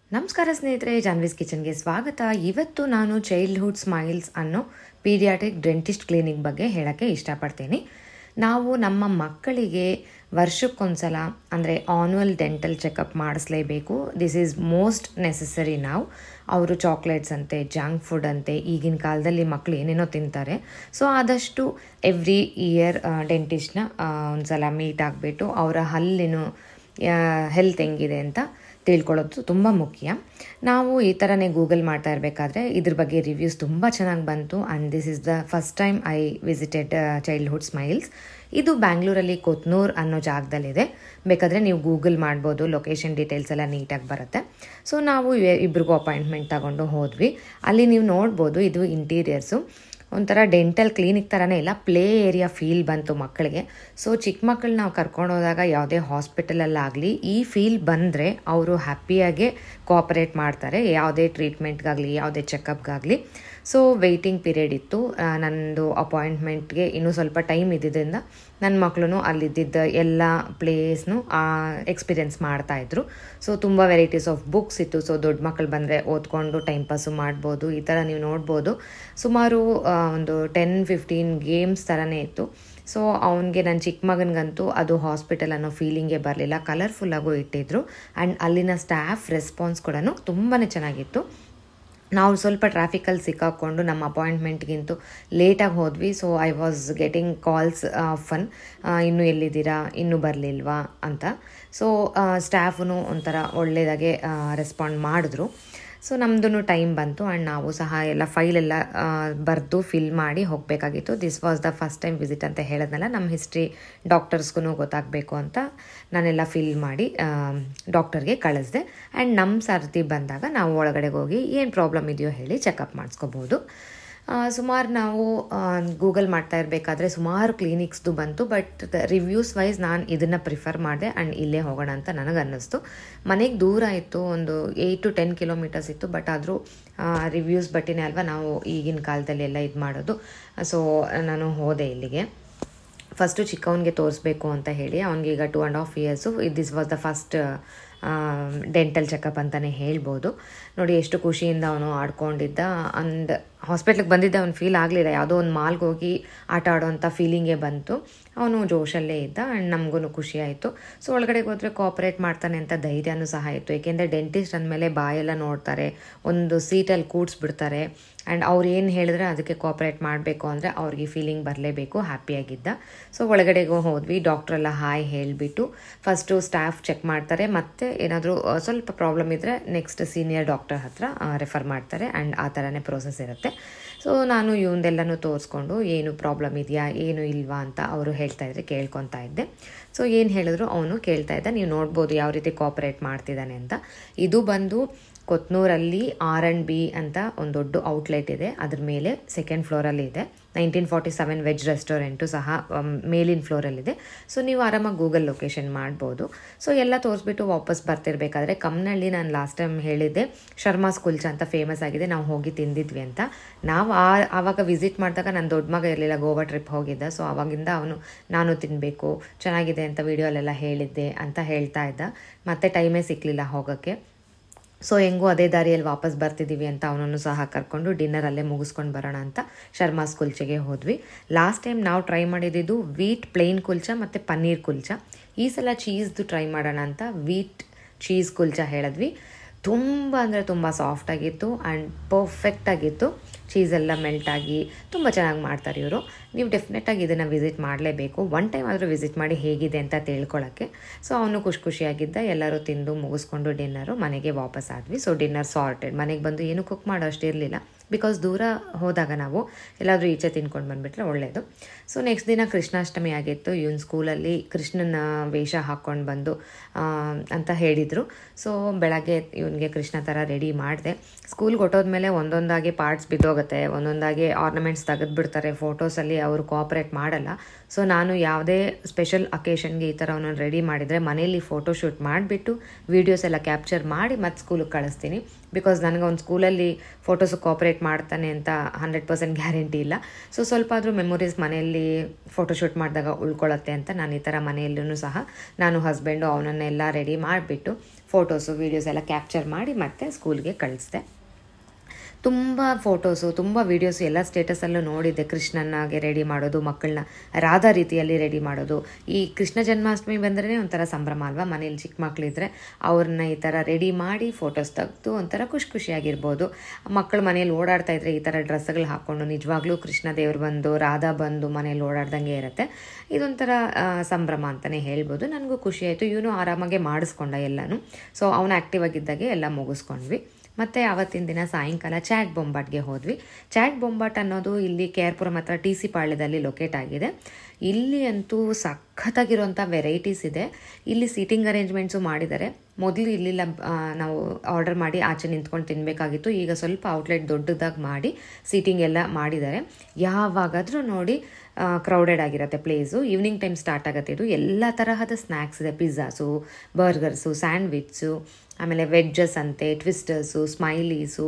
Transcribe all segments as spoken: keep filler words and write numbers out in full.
ನಮಸ್ಕಾರ ಸ್ನೇಹಿತರೆ, ಜಾನ್ವೀಸ್ ಕಿಚನ್ಗೆ ಸ್ವಾಗತ. ಇವತ್ತು ನಾನು ಚೈಲ್ಡ್ಹುಡ್ ಸ್ಮೈಲ್ಸ್ ಅನ್ನೋ ಪೀಡಿಯಾಟ್ರಿಕ್ ಡೆಂಟಿಸ್ಟ್ ಕ್ಲಿನಿಕ್ ಬಗ್ಗೆ ಹೇಳೋಕ್ಕೆ ಇಷ್ಟಪಡ್ತೀನಿ. ನಾವು ನಮ್ಮ ಮಕ್ಕಳಿಗೆ ವರ್ಷಕ್ಕೊಂದ್ಸಲ ಅಂದರೆ ಆನ್ಯುವಲ್ ಡೆಂಟಲ್ ಚೆಕಪ್ ಮಾಡಿಸ್ಲೇಬೇಕು. This is most necessary. ನಾವು ಅವರು ಚಾಕ್ಲೇಟ್ಸ್ ಅಂತೆ, ಜಂಕ್ ಫುಡ್ ಅಂತೆ, ಈಗಿನ ಕಾಲದಲ್ಲಿ ಮಕ್ಕಳು ಏನೇನೋ ತಿಂತಾರೆ. ಸೊ ಆದಷ್ಟು ಎವ್ರಿ ಇಯರ್ ಡೆಂಟಿಸ್ಟ್ನ ಒಂದ್ಸಲ ಮೀಟ್ ಆಗಿಬಿಟ್ಟು ಅವರ ಹಲ್ಲಿನ ಹೆಲ್ತ್ ಹೆಂಗಿದೆ ಅಂತ ತಿಳ್ಕೊಳ್ಳೋದು ತುಂಬ ಮುಖ್ಯ. ನಾವು ಈ ಥರನೇ ಗೂಗಲ್ ಮಾಡ್ತಾ ಇರಬೇಕಾದ್ರೆ ಇದ್ರ ಬಗ್ಗೆ ರಿವ್ಯೂಸ್ ತುಂಬ ಚೆನ್ನಾಗಿ ಬಂತು. And this is the first time I visited childhood smiles. ಇದು ಬ್ಯಾಂಗ್ಳೂರಲ್ಲಿ ಕೊತ್ನೂರ್ ಅನ್ನೋ ಜಾಗದಲ್ಲಿದೆ. ಬೇಕಾದರೆ ನೀವು ಗೂಗಲ್ ಮಾಡ್ಬೋದು, ಲೊಕೇಶನ್ ಡೀಟೇಲ್ಸ್ ಎಲ್ಲ ನೀಟಾಗಿ ಬರುತ್ತೆ. ಸೊ ನಾವು ಇಬ್ರಿಗೂ ಅಪಾಯಿಂಟ್ಮೆಂಟ್ ತಗೊಂಡು ಹೋದ್ವಿ. ಅಲ್ಲಿ ನೀವು ನೋಡ್ಬೋದು, ಇದು ಇಂಟೀರಿಯರ್ಸು ಒಂಥರ ಡೆಂಟಲ್ ಕ್ಲಿನಿಕ್ ಥರನೇ ಇಲ್ಲ, ಪ್ಲೇ ಏರಿಯಾ ಫೀಲ್ ಬಂತು ಮಕ್ಕಳಿಗೆ. ಸೊ ಚಿಕ್ಕ ಮಕ್ಕಳು ನಾವು ಕರ್ಕೊಂಡು ಹೋದಾಗ ಯಾವುದೇ ಹಾಸ್ಪಿಟಲಲ್ಲಾಗಲಿ ಈ ಫೀಲ್ ಬಂದರೆ ಅವರು ಹ್ಯಾಪಿಯಾಗೆ ಕೋಆಪರೇಟ್ ಮಾಡ್ತಾರೆ, ಯಾವುದೇ ಟ್ರೀಟ್ಮೆಂಟ್ಗಾಗಲಿ ಯಾವುದೇ ಚೆಕಪ್ಗಾಗಲಿ. ಸೊ ವೆಯ್ಟಿಂಗ್ ಪೀರಿಯಡ್ ಇತ್ತು. ನನ್ನದು ಅಪಾಯಿಂಟ್ಮೆಂಟ್ಗೆ ಇನ್ನೂ ಸ್ವಲ್ಪ ಟೈಮ್ ಇದ್ದಿದ್ದರಿಂದ ನನ್ನ ಮಕ್ಕಳು ಅಲ್ಲಿದ್ದಿದ್ದ ಎಲ್ಲ ಪ್ಲೇಸ್ನು ಎಕ್ಸ್ಪೀರಿಯೆನ್ಸ್ ಮಾಡ್ತಾಯಿದ್ರು. ಸೊ ತುಂಬ ವೆರೈಟೀಸ್ ಆಫ್ ಬುಕ್ಸ್ ಇತ್ತು. ಸೊ ದೊಡ್ಡ ಮಕ್ಕಳು ಬಂದರೆ ಓದ್ಕೊಂಡು ಟೈಮ್ ಪಾಸು ಮಾಡ್ಬೋದು. ಈ ಥರ ನೀವು ನೋಡ್ಬೋದು. ಸುಮಾರು ಒಂದು ಟೆನ್ ಫಿಫ್ಟೀನ್ ಗೇಮ್ಸ್ ಥರನೇ ಇತ್ತು. ಸೊ ಅವನಿಗೆ ನನ್ನ ಚಿಕ್ಕ ಮಗನಿಗಂತೂ ಅದು ಹಾಸ್ಪಿಟಲ್ ಅನ್ನೋ ಫೀಲಿಂಗೇ ಬರಲಿಲ್ಲ. ಕಲರ್ಫುಲ್ಲಾಗೂ ಇಟ್ಟಿದ್ರು. ಆ್ಯಂಡ್ ಅಲ್ಲಿನ ಸ್ಟಾಫ್ ರೆಸ್ಪಾನ್ಸ್ ಕೂಡ ತುಂಬಾ ಚೆನ್ನಾಗಿತ್ತು. ನಾವು ಸ್ವಲ್ಪ ಟ್ರಾಫಿಕಲ್ಲಿ ಸಿಕ್ಕಾಕ್ಕೊಂಡು ನಮ್ಮ ಅಪಾಯಿಂಟ್ಮೆಂಟ್ಗಿಂತೂ ಲೇಟಾಗಿ ಹೋದ್ವಿ. So I was getting calls from, ಇನ್ನೂ ಎಲ್ಲಿದ್ದೀರಾ, ಇನ್ನೂ ಬರಲಿಲ್ವಾ ಅಂತ. ಸೊ ಸ್ಟಾಫೂ ಒಂಥರ ಒಳ್ಳೆಯದಾಗೆ ರೆಸ್ಪಾಂಡ್ ಮಾಡಿದ್ರು. ಸೊ ನಮ್ಮದು ಟೈಮ್ ಬಂತು. ಆ್ಯಂಡ್ ನಾವು ಸಹ ಎಲ್ಲ ಫೈಲೆಲ್ಲ ಬರೆದು ಫಿಲ್ ಮಾಡಿ ಹೋಗಬೇಕಾಗಿತ್ತು. This was the first time visit ಅಂತ ಹೇಳಿದ್ನಲ್ಲ, ನಮ್ಮ ಹಿಸ್ಟ್ರಿ ಡಾಕ್ಟರ್ಸ್ಗೂ ಗೊತ್ತಾಗಬೇಕು ಅಂತ ನಾನೆಲ್ಲ ಫಿಲ್ ಮಾಡಿ ಡಾಕ್ಟರ್ಗೆ ಕಳಿಸ್ದೆ. ಆ್ಯಂಡ್ ನಮ್ಮ ಸರ್ತಿ ಬಂದಾಗ ನಾವು ಒಳಗಡೆಗೆ ಹೋಗಿ ಏನು ಪ್ರಾಬ್ಲಮ್ ಇದೆಯೋ ಹೇಳಿ ಚೆಕಪ್ ಮಾಡಿಸ್ಕೋಬೋದು. ಸುಮಾರು ನಾವು ಗೂಗಲ್ ಮಾಡ್ತಾ ಇರಬೇಕಾದ್ರೆ ಸುಮಾರು ಕ್ಲಿನಿಕ್ಸ್ದು ಬಂತು. ಬಟ್ ರಿವ್ಯೂಸ್ ವೈಸ್ ನಾನು ಇದನ್ನು ಪ್ರಿಫರ್ ಮಾಡಿದೆ. ಆ್ಯಂಡ್ ಇಲ್ಲೇ ಹೋಗೋಣ ಅಂತ ನನಗೆ ಅನ್ನಿಸ್ತು. ಮನೆಗೆ ದೂರ ಇತ್ತು, ಒಂದು ಏಯ್ಟ್ ಟು ಟೆನ್ ಕಿಲೋಮೀಟರ್ಸ್ ಇತ್ತು. ಬಟ್ ಆದರೂ ರಿವ್ಯೂಸ್ ಬಟ್ಟಿನೇ ಅಲ್ವಾ ನಾವು ಈಗಿನ ಕಾಲದಲ್ಲಿ ಎಲ್ಲ ಇದು ಮಾಡೋದು. ಸೊ ನಾನು ಹೋದೆ ಇಲ್ಲಿಗೆ. ಫಸ್ಟು ಚಿಕ್ಕವನಿಗೆ ತೋರಿಸ್ಬೇಕು ಅಂತ ಹೇಳಿ, ಅವನಿಗೀಗ two and half years. This was the first dental checkup ಅಂತಲೇ ಹೇಳ್ಬೋದು. ನೋಡಿ ಎಷ್ಟು ಖುಷಿಯಿಂದ ಅವನು ಆಡ್ಕೊಂಡಿದ್ದ. ಅಂಡ್ ಹಾಸ್ಪಿಟ್ಲಿಗೆ ಬಂದಿದ್ದ ಅವ್ನು ಫೀಲ್ ಆಗಲಿಲ್ಲ, ಯಾವುದೋ ಒಂದು ಮಾಲ್ಗೆ ಹೋಗಿ ಆಟ ಆಡೋವಂಥ ಫೀಲಿಂಗೇ ಬಂತು. ಅವನು ಜೋಶಲ್ಲೇ ಇದ್ದ. ಆ್ಯಂಡ್ ನಮಗೂ ಖುಷಿ ಆಯಿತು. ಸೊ ಒಳಗಡೆಗೆ ಹೋದರೆ ಕೋಆಪ್ರೇಟ್ ಮಾಡ್ತಾನೆ ಅಂತ ಧೈರ್ಯನೂ ಸಹ ಇತ್ತು. ಏಕೆಂದರೆ ಡೆಂಟಿಸ್ಟ್ ಅಂದಮೇಲೆ ಬಾಯೆಲ್ಲ ನೋಡ್ತಾರೆ, ಒಂದು ಸೀಟಲ್ಲಿ ಕೂಡಿಸ್ಬಿಡ್ತಾರೆ. ಆ್ಯಂಡ್ ಅವ್ರು ಏನು ಹೇಳಿದ್ರೆ ಅದಕ್ಕೆ ಕೋಆಪ್ರೇಟ್ ಮಾಡಬೇಕು ಅಂದರೆ ಅವ್ರಿಗೆ ಫೀಲಿಂಗ್ ಬರಲೇಬೇಕು. ಹ್ಯಾಪಿಯಾಗಿದ್ದ. ಸೊ ಒಳಗಡೆಗೂ ಹೋದ್ವಿ. ಡಾಕ್ಟ್ರೆಲ್ಲ ಹಾಯ್ ಹೇಳಿಬಿಟ್ಟು ಫಸ್ಟು ಸ್ಟಾಫ್ ಚೆಕ್ ಮಾಡ್ತಾರೆ. ಮತ್ತು ಏನಾದರೂ ಸ್ವಲ್ಪ ಪ್ರಾಬ್ಲಮ್ ಇದ್ದರೆ ನೆಕ್ಸ್ಟ್ ಸೀನಿಯರ್ ಡಾಕ್ಟರ್ ಹತ್ರ ರೆಫರ್ ಮಾಡ್ತಾರೆ. ಆ್ಯಂಡ್ ಆ ಥರನೇ ಪ್ರೋಸೆಸ್ ಇರುತ್ತೆ. ಸೊ ನಾನು ಇವಂದೆಲ್ಲನೂ ತೋರಿಸ್ಕೊಂಡು ಏನು ಪ್ರಾಬ್ಲಮ್ ಇದೆಯಾ ಏನು ಇಲ್ವಾ ಅಂತ ಅವರು ಹೇಳ್ತಾಯಿದ್ರೆ ಕೇಳ್ಕೊತಾ ಇದ್ದೆ. ಸೊ ಏನು ಹೇಳಿದ್ರು ಅವನು ಕೇಳ್ತಾ ಇದ್ದ. ನೀವು ನೋಡ್ಬೋದು ಯಾವ ರೀತಿ ಕೋಆಪ್ರೇಟ್ ಮಾಡ್ತಿದ್ದಾನೆ ಅಂತ. ಇದು ಬಂದು ಕೊತ್ನೂರಲ್ಲಿ ಆರ್ ಆ್ಯಂಡ್ ಬಿ ಅಂತ ಒಂದು ದೊಡ್ಡ ಔಟ್ಲೆಟ್ ಇದೆ. ಅದ್ರ ಮೇಲೆ ಸೆಕೆಂಡ್ ಫ್ಲೋರಲ್ಲಿ ಇದೆ. Nineteen forty seven veg restaurant ಸಹ ಮೇಲಿನ ಫ್ಲೋರಲ್ಲಿದೆ. ಸೊ ನೀವು ಆರಾಮಾಗಿ ಗೂಗಲ್ ಲೊಕೇಶನ್ ಮಾಡ್ಬೋದು. ಸೊ ಎಲ್ಲ ತೋರಿಸ್ಬಿಟ್ಟು ವಾಪಸ್ ಬರ್ತಿರ್ಬೇಕಾದ್ರೆ ಕಮ್ಮನಹಳ್ಳಿ, ನಾನು ಲಾಸ್ಟ್ ಟೈಮ್ ಹೇಳಿದ್ದೆ ಶರ್ಮಾಸ್ ಕುಲ್ಚಾ ಅಂತ ಫೇಮಸ್ ಆಗಿದೆ, ನಾವು ಹೋಗಿ ತಿಂದಿದ್ವಿ ಅಂತ. ನಾವು ಆ ಆವಾಗ ವಿಸಿಟ್ ಮಾಡಿದಾಗ ನನ್ನ ದೊಡ್ಡ ಮಗ ಇರಲಿಲ್ಲ, ಗೋವಾ ಟ್ರಿಪ್ ಹೋಗಿದ್ದ. ಸೊ ಆವಾಗಿಂದ ಅವನು ನಾನು ತಿನ್ನಬೇಕು, ಚೆನ್ನಾಗಿದೆ ಅಂತ ವಿಡಿಯೋಲೆಲ್ಲ ಹೇಳಿದ್ದೆ ಅಂತ ಹೇಳ್ತಾ ಇದ್ದ. ಮತ್ತೆ ಟೈಮೇ ಸಿಕ್ಕಲಿಲ್ಲ ಹೋಗೋಕ್ಕೆ. ಸೊ ಹೆಂಗೂ ಅದೇ ದಾರಿಯಲ್ಲಿ ವಾಪಸ್ ಬರ್ತಿದ್ದೀವಿ ಅಂತ ಅವನನ್ನು ಸಹ ಕರ್ಕೊಂಡು ಡಿನ್ನರಲ್ಲೇ ಮುಗಿಸ್ಕೊಂಡು ಬರೋಣ ಅಂತ ಶರ್ಮಾಸ್ ಕುಲ್ಚೆಗೆ ಹೋದ್ವಿ. ಲಾಸ್ಟ್ ಟೈಮ್ ನಾವು ಟ್ರೈ ಮಾಡಿದ್ದು ವೀಟ್ ಪ್ಲೇನ್ ಕುಲ್ಚಾ ಮತ್ತು ಪನ್ನೀರ್ ಕುಲ್ಚಾ. ಈ ಸಲ ಚೀಸ್ದು ಟ್ರೈ ಮಾಡೋಣ ಅಂತ ವೀಟ್ ಚೀಸ್ ಕುಲ್ಚಾ ಹೇಳಿದ್ವಿ. ತುಂಬ ಅಂದರೆ ತುಂಬ ಸಾಫ್ಟಾಗಿತ್ತು ಆ್ಯಂಡ್ ಪರ್ಫೆಕ್ಟಾಗಿತ್ತು. ಚೀಸೆಲ್ಲ ಮೆಲ್ಟಾಗಿ ತುಂಬ ಚೆನ್ನಾಗಿ ಮಾಡ್ತಾರೆ ಇವರು. ನೀವು ಡೆಫಿನೆಟಾಗಿ ಇದನ್ನು ವಿಸಿಟ್ ಮಾಡಲೇಬೇಕು. ಒನ್ ಟೈಮ್ ಆದರೂ ವಿಸಿಟ್ ಮಾಡಿ ಹೇಗಿದೆ ಅಂತ ತಿಳ್ಕೊಳ್ಳೋಕ್ಕೆ. ಸೊ ಅವನು ಖುಷಿ ಖುಷಿಯಾಗಿದ್ದ. ಎಲ್ಲರೂ ತಿಂದು ಮುಗಿಸ್ಕೊಂಡು ಡಿನ್ನರು ಮನೆಗೆ ವಾಪಸ್ ಆದ್ವಿ. So dinner sorted. ಮನೆಗೆ ಬಂದು ಏನು ಕುಕ್ ಮಾಡೋ ಅಷ್ಟು ಇರಲಿಲ್ಲ. ಬಿಕಾಸ್ ದೂರ ಹೋದಾಗ ನಾವು ಎಲ್ಲಾದರೂ ಈಚೆ ತಿನ್ಕೊಂಡು ಬಂದುಬಿಟ್ರೆ ಒಳ್ಳೆಯದು. ಸೊ ನೆಕ್ಸ್ಟ್ ದಿನ ಕೃಷ್ಣಾಷ್ಟಮಿ ಆಗಿತ್ತು. ಇವನು ಸ್ಕೂಲಲ್ಲಿ ಕೃಷ್ಣನ ವೇಷ ಹಾಕ್ಕೊಂಡು ಬಂದು ಅಂತ ಹೇಳಿದರು. ಸೊ ಬೆಳಗ್ಗೆ ಇವನಿಗೆ ಕೃಷ್ಣ ಥರ ರೆಡಿ ಮಾಡಿದೆ. ಸ್ಕೂಲ್ಗೆ ಹೊಟ್ಟೋದ್ಮೇಲೆ ಒಂದೊಂದಾಗಿ ಪಾರ್ಟ್ಸ್ ಬಿದ್ದೋಗುತ್ತೆ, ಒಂದೊಂದಾಗಿ ಆರ್ನಮೆಂಟ್ಸ್ ತೆಗೆದುಬಿಡ್ತಾರೆ. ಫೋಟೋಸಲ್ಲಿ ಅವರು ಕೋಆಪ್ರೇಟ್ ಮಾಡಲ್ಲ. ಸೊ ನಾನು ಯಾವುದೇ ಸ್ಪೆಷಲ್ ಅಕೇಶನ್ಗೆ ಈ ಥರ ಅವನನ್ನು ರೆಡಿ ಮಾಡಿದರೆ ಮನೆಯಲ್ಲಿ ಫೋಟೋಶೂಟ್ ಮಾಡಿಬಿಟ್ಟು ವೀಡಿಯೋಸ್ ಎಲ್ಲ ಕ್ಯಾಪ್ಚರ್ ಮಾಡಿ ಮತ್ತು ಸ್ಕೂಲಿಗೆ ಕಳಿಸ್ತೀನಿ. ಬಿಕಾಸ್ ನನಗೆ ಒಂದು ಸ್ಕೂಲಲ್ಲಿ ಫೋಟೋಸು ಕೋಆಪ್ರೇಟ್ ಮಾಡ್ತಾನೆ ಅಂತ ಹಂಡ್ರೆಡ್ ಪರ್ಸೆಂಟ್ ಗ್ಯಾರಂಟಿ ಇಲ್ಲ. ಸೊ ಸ್ವಲ್ಪ ಆದರೂ ಮೆಮೊರೀಸ್ ಮನೆಯಲ್ಲಿ ಫೋಟೋಶೂಟ್ ಮಾಡಿದಾಗ ಉಳ್ಕೊಳ್ಳುತ್ತೆ ಅಂತ ನಾನು ಈ ಥರ ಮನೆಯಲ್ಲೂ ಸಹ ನಾನು ಹಸ್ಬೆಂಡು ಅವನನ್ನೆಲ್ಲ ರೆಡಿ ಮಾಡಿಬಿಟ್ಟು ಫೋಟೋಸು ವೀಡಿಯೋಸ್ ಎಲ್ಲ ಕ್ಯಾಪ್ಚರ್ ಮಾಡಿ ಮತ್ತೆ ಸ್ಕೂಲ್ಗೆ ಕಳಿಸಿದೆ. ತುಂಬ ಫೋಟೋಸು ತುಂಬ ವೀಡಿಯೋಸು ಎಲ್ಲ ಸ್ಟೇಟಸಲ್ಲೂ ನೋಡಿದ್ದೆ. ಕೃಷ್ಣನಾಗೆ ರೆಡಿ ಮಾಡೋದು, ಮಕ್ಕಳನ್ನ ರಾಧಾ ರೀತಿಯಲ್ಲಿ ರೆಡಿ ಮಾಡೋದು. ಈ ಕೃಷ್ಣ ಜನ್ಮಾಷ್ಟಮಿ ಬಂದ್ರೇ ಒಂಥರ ಸಂಭ್ರಮ ಅಲ್ವಾ. ಮನೇಲಿ ಚಿಕ್ಕ ಮಕ್ಕಳಿದ್ರೆ ಅವ್ರನ್ನ ಈ ಥರ ರೆಡಿ ಮಾಡಿ ಫೋಟೋಸ್ ತೆಗೆದು ಒಂಥರ ಖುಷಿ ಖುಷಿಯಾಗಿರ್ಬೋದು. ಮಕ್ಕಳು ಮನೇಲಿ ಓಡಾಡ್ತಾ ಇದ್ರೆ ಈ ಥರ ಡ್ರೆಸ್ಗಳು ಹಾಕ್ಕೊಂಡು ನಿಜವಾಗ್ಲೂ ಕೃಷ್ಣ ದೇವ್ರು ಬಂದು ರಾಧಾ ಬಂದು ಮನೇಲಿ ಓಡಾಡ್ದಂಗೆ ಇರುತ್ತೆ. ಇದೊಂಥರ ಸಂಭ್ರಮ ಅಂತಲೇ ಹೇಳ್ಬೋದು. ನನಗೂ ಖುಷಿ ಆಯಿತು. ಇವನು ಆರಾಮಾಗೆ ಮಾಡಿಸ್ಕೊಂಡ ಎಲ್ಲನೂ. ಸೊ ಅವನು ಆ್ಯಕ್ಟಿವ್ ಆಗಿದ್ದಾಗೆ ಎಲ್ಲ ಮುಗಿಸ್ಕೊಂಡ್ವಿ. ಮತ್ತು ಆವತ್ತಿನ ದಿನ ಸಾಯಂಕಾಲ ಚಾಟ್ ಬೊಂಬಾಟ್ಗೆ ಹೋದ್ವಿ. ಚಾಟ್ ಬೊಂಬಾಟ್ ಅನ್ನೋದು ಇಲ್ಲಿ ಕೆ ಆರ್ ಪುರಂ ಹತ್ರ ಟಿ ಸಿ ಪಾಳ್ಯದಲ್ಲಿ ಲೊಕೇಟ್ ಆಗಿದೆ. ಇಲ್ಲಿ ಅಂತೂ ಸಖತ್ತಾಗಿರೋಂಥ ವೆರೈಟೀಸ್ ಇದೆ. ಇಲ್ಲಿ ಸೀಟಿಂಗ್ ಅರೇಂಜ್ಮೆಂಟ್ಸು ಮಾಡಿದ್ದಾರೆ. ಮೊದಲು ಇಲ್ಲಿಲ್ಲ, ನಾವು ಆರ್ಡರ್ ಮಾಡಿ ಆಚೆ ನಿಂತ್ಕೊಂಡು ತಿನ್ನಬೇಕಾಗಿತ್ತು. ಈಗ ಸ್ವಲ್ಪ ಔಟ್ಲೆಟ್ ದೊಡ್ಡದಾಗಿ ಮಾಡಿ ಸೀಟಿಂಗ್ ಎಲ್ಲ ಮಾಡಿದ್ದಾರೆ. ಯಾವಾಗಾದರೂ ನೋಡಿ ಕ್ರೌಡೆಡ್ ಆಗಿರುತ್ತೆ ಪ್ಲೇಸು. ಈವ್ನಿಂಗ್ ಟೈಮ್ ಸ್ಟಾರ್ಟ್ ಆಗುತ್ತೆ. ಇದು ಎಲ್ಲ ತರಹದ ಸ್ನ್ಯಾಕ್ಸ್ ಇದೆ. ಪಿಜ್ಜಾಸು, ಬರ್ಗರ್ಸು, ಸ್ಯಾಂಡ್ವಿಚ್ಚು, ಆಮೇಲೆ ವೆಜ್ಜಸ್ ಅಂತೆ, twisters, smileys,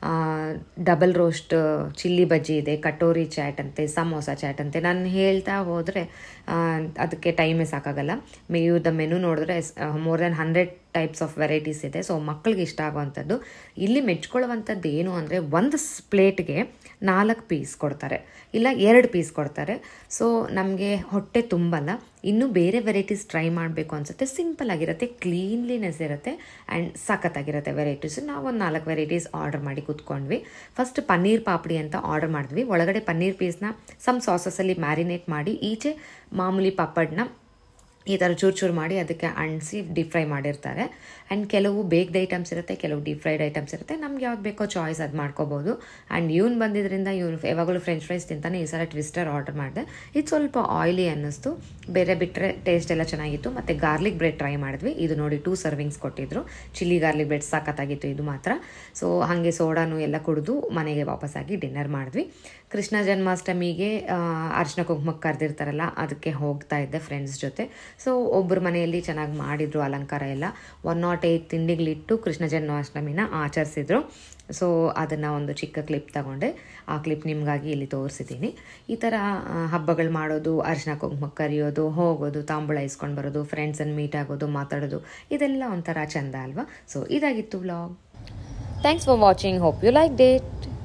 double roast chilli bajji ಇದೆ, ಕಟೋರಿ ಚಾಟ್ ಅಂತೆ, ಸಮೋಸ ಚಾಟ್ ಅಂತೆ. ನಾನು ಹೇಳ್ತಾ ಹೋದರೆ ಅದಕ್ಕೆ ಟೈಮೇ ಸಾಕಾಗಲ್ಲ. ಮೇಯುದ ಮೆನು ನೋಡಿದ್ರೆ more than hundred types of varieties ಇದೆ. ಸೊ ಮಕ್ಕಳಿಗೆ ಇಷ್ಟ ಆಗುವಂಥದ್ದು. ಇಲ್ಲಿ ಮೆಚ್ಕೊಳ್ಳುವಂಥದ್ದು ಏನು ಅಂದರೆ ಒಂದು ಪ್ಲೇಟ್ಗೆ ನಾಲ್ಕು ಪೀಸ್ ಕೊಡ್ತಾರೆ, ಇಲ್ಲ ಎರಡು ಪೀಸ್ ಕೊಡ್ತಾರೆ. ಸೊ ನಮಗೆ ಹೊಟ್ಟೆ ತುಂಬಲ್ಲ. ಇನ್ನೂ ಬೇರೆ ವೆರೈಟೀಸ್ ಟ್ರೈ ಮಾಡಬೇಕು ಅನಿಸುತ್ತೆ. ಸಿಂಪಲ್ ಆಗಿರುತ್ತೆ, ಕ್ಲೀನ್ಲಿನೆಸ್ ಇರುತ್ತೆ ಆ್ಯಂಡ್ ಸಖತ್ತಾಗಿರುತ್ತೆ ವೆರೈಟೀಸು. ನಾವು ಒಂದು ನಾಲ್ಕು ವೆರೈಟೀಸ್ ಆರ್ಡರ್ ಮಾಡಿ ಕೂತ್ಕೊಂಡ್ವಿ. ಫಸ್ಟ್ ಪನ್ನೀರ್ ಪಾಪಡಿ ಅಂತ ಆರ್ಡರ್ ಮಾಡಿದ್ವಿ. ಒಳಗಡೆ ಪನ್ನೀರ್ ಪೀಸ್ನ ಸಮ್ ಸಾಸಸಲ್ಲಿ ಮ್ಯಾರಿನೇಟ್ ಮಾಡಿ, ಈಚೆ ಮಾಮೂಲಿ ಪಾಪಡ್ನ ಈ ಥರ ಚೂರು ಚೂರು ಮಾಡಿ ಅದಕ್ಕೆ ಅಂಟಿಸಿ ಡೀಪ್ ಫ್ರೈ ಮಾಡಿರ್ತಾರೆ. ಆ್ಯಂಡ್ ಕೆಲವು ಬೇಕ್ಡ್ ಐಟಮ್ಸ್ ಇರುತ್ತೆ, ಕೆಲವು ಡೀಪ್ ಫ್ರೈಡ್ ಐಟಮ್ಸ್ ಇರುತ್ತೆ. ನಮ್ಗೆ ಯಾವ್ದು ಬೇಕೋ ಚಾಯ್ಸ್ ಅದು ಮಾಡ್ಕೋಬೋದು. ಆ್ಯಂಡ್ ಇವ್ನು ಬಂದಿದ್ದರಿಂದ ಇವ್ನು ಯಾವಾಗಲೂ ಫ್ರೆಂಚ್ ಫ್ರೈಸ್ ತಿಂತಾನೆ. ಈ ಸಲ ಟ್ವಿಸ್ಟರ್ ಆರ್ಡರ್ ಮಾಡಿದೆ. ಇದು ಸ್ವಲ್ಪ ಆಯಿಲಿ ಅನ್ನಿಸ್ತು. ಬೇರೆ ಬಿಟ್ಟರೆ ಟೇಸ್ಟ್ ಎಲ್ಲ ಚೆನ್ನಾಗಿತ್ತು. ಮತ್ತು ಗಾರ್ಲಿಕ್ ಬ್ರೆಡ್ ಟ್ರೈ ಮಾಡಿದ್ವಿ. ಇದು ನೋಡಿ ಟೂ ಸರ್ವಿಂಗ್ಸ್ ಕೊಟ್ಟಿದ್ರು. ಚಿಲ್ಲಿ ಗಾರ್ಲಿಕ್ ಬ್ರೆಡ್ ಸಖತ್ತಾಗಿತ್ತು ಇದು ಮಾತ್ರ. ಸೊ ಹಾಗೆ ಸೋಡಾನು ಎಲ್ಲ ಕುಡಿದು ಮನೆಗೆ ವಾಪಸ್ಸಾಗಿ ಡಿನ್ನರ್ ಮಾಡಿದ್ವಿ. ಕೃಷ್ಣ ಜನ್ಮಾಷ್ಟಮಿಗೆ ಅರ್ಶಿನ ಕುಂಕುಮಕ್ಕೆ ಕರೆದಿರ್ತಾರಲ್ಲ, ಅದಕ್ಕೆ ಹೋಗ್ತಾ ಇದ್ದೆ ಫ್ರೆಂಡ್ಸ್ ಜೊತೆ. ಸೊ ಒಬ್ಬರು ಮನೆಯಲ್ಲಿ ಚೆನ್ನಾಗಿ ಮಾಡಿದರು ಅಲಂಕಾರ ಎಲ್ಲ. ಒನ್ ನಾಟ್ ಏಯ್ಟ್ ತಿಂಡಿಗಳಿಟ್ಟು ಕೃಷ್ಣ ಜನ್ಮಾಷ್ಟಮಿನ ಆಚರಿಸಿದ್ರು. ಸೊ ಅದನ್ನು ಒಂದು ಚಿಕ್ಕ ಕ್ಲಿಪ್ ತಗೊಂಡೆ. ಆ ಕ್ಲಿಪ್ ನಿಮಗಾಗಿ ಇಲ್ಲಿ ತೋರಿಸಿದ್ದೀನಿ. ಈ ಥರ ಹಬ್ಬಗಳು ಮಾಡೋದು, ಅರ್ಶಿನ ಕುಂಕುಮಕ್ಕೆ ಕರೆಯೋದು, ಹೋಗೋದು, ತಾಂಬೂಲ ಇಸ್ಕೊಂಡು ಬರೋದು, ಫ್ರೆಂಡ್ಸನ್ನು ಮೀಟ್ ಆಗೋದು, ಮಾತಾಡೋದು, ಇದೆಲ್ಲ ಒಂಥರ ಚೆಂದ ಅಲ್ವಾ. ಸೊ ಇದಾಗಿತ್ತು vlog. Thanks for watching. Hope you like it.